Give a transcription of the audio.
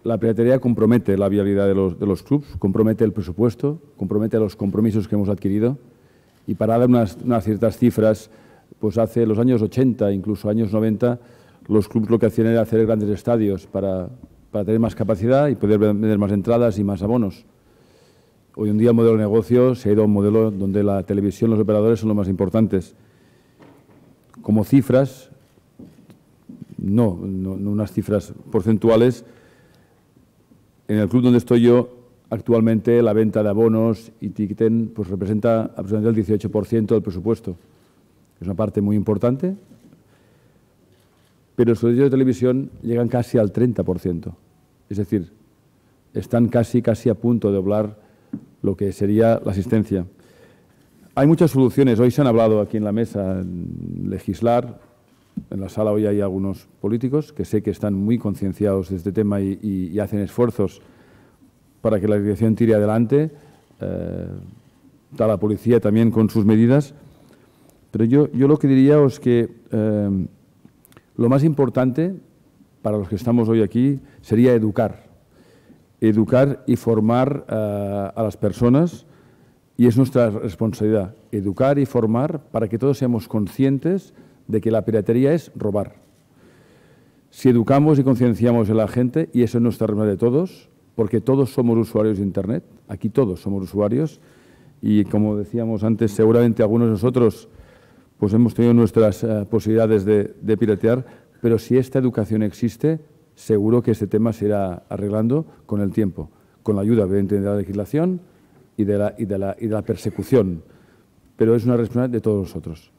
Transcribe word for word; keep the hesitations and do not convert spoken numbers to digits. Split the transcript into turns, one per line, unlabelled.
la piratería compromete la viabilidad de los, de los clubs, compromete el presupuesto, compromete los compromisos que hemos adquirido. Y para dar unas, unas ciertas cifras, pues hace los años ochenta, incluso años noventa, los clubs lo que hacían era hacer grandes estadios para, para tener más capacidad y poder vender más entradas y más abonos. Hoy en día el modelo de negocio se ha ido a un modelo donde la televisión y los operadores son los más importantes. Como cifras, no, no, no unas cifras porcentuales. En el club donde estoy yo, actualmente la venta de abonos y ticketing pues, representa aproximadamente el dieciocho por ciento del presupuesto. Es una parte muy importante, pero los derechos de televisión llegan casi al treinta por ciento. Es decir, están casi, casi a punto de doblar lo que sería la asistencia. Hay muchas soluciones. Hoy se han hablado aquí en la mesa, en legislar. En la sala hoy hay algunos políticos que sé que están muy concienciados de este tema y, y, y hacen esfuerzos para que la legislación tire adelante. Eh, está la policía también con sus medidas. Pero yo, yo lo que diría es que eh, lo más importante para los que estamos hoy aquí sería educar. Educar y formar uh, a las personas, y es nuestra responsabilidad, educar y formar para que todos seamos conscientes de que la piratería es robar. Si educamos y concienciamos a la gente, y eso es nuestra responsabilidad de todos, porque todos somos usuarios de Internet, aquí todos somos usuarios, y como decíamos antes, seguramente algunos de nosotros pues hemos tenido nuestras uh, posibilidades de, de piratear, pero si esta educación existe, seguro que este tema se irá arreglando con el tiempo, con la ayuda, evidentemente, de la legislación y de la, y de la, y de la persecución. Pero es una responsabilidad de todos nosotros.